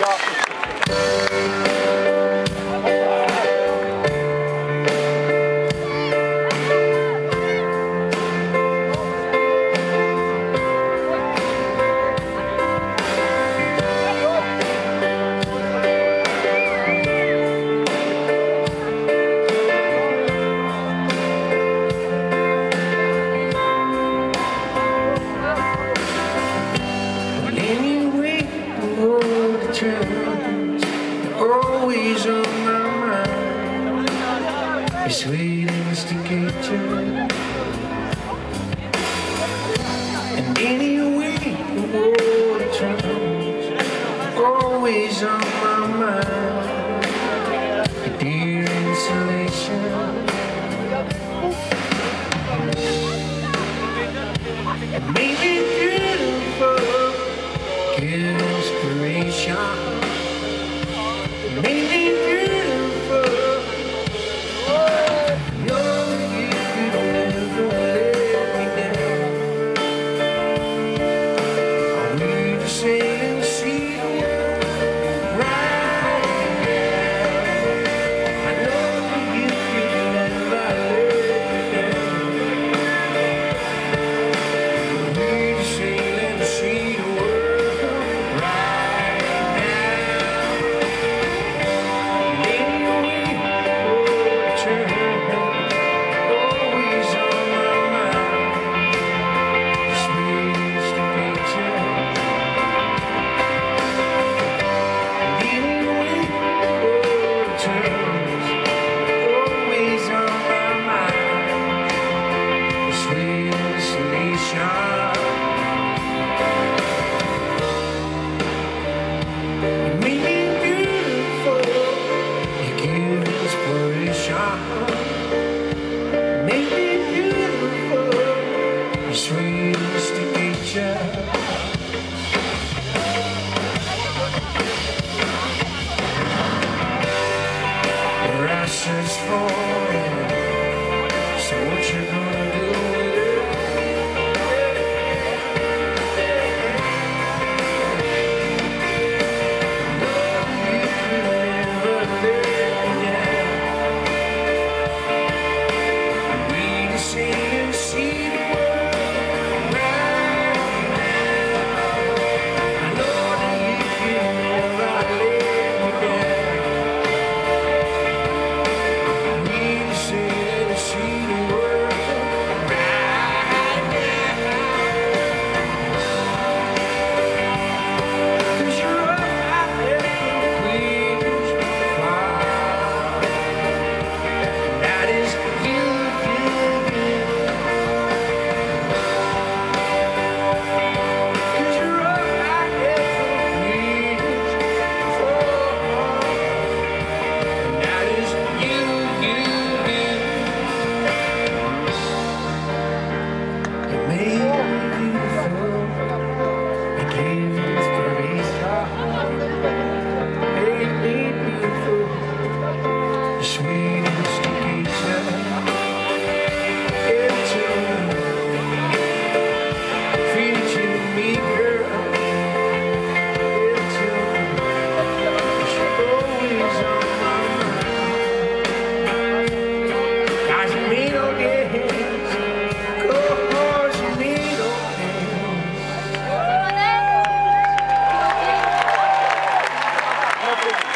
Always on my mind, your sweet instigator. And anyway the world turns, always on my mind, your dear insulation. It made me beautiful, give inspiration. Made me beautiful. You're the gift you never let me down. I will just sail and see the world right now. I know the gift you never let me down. I will just sail and see the world right now. Sweetest to each other. Your ashes falling, so what you gonna do with it? Love you could never let me down. We can see and see the world. Obrigado.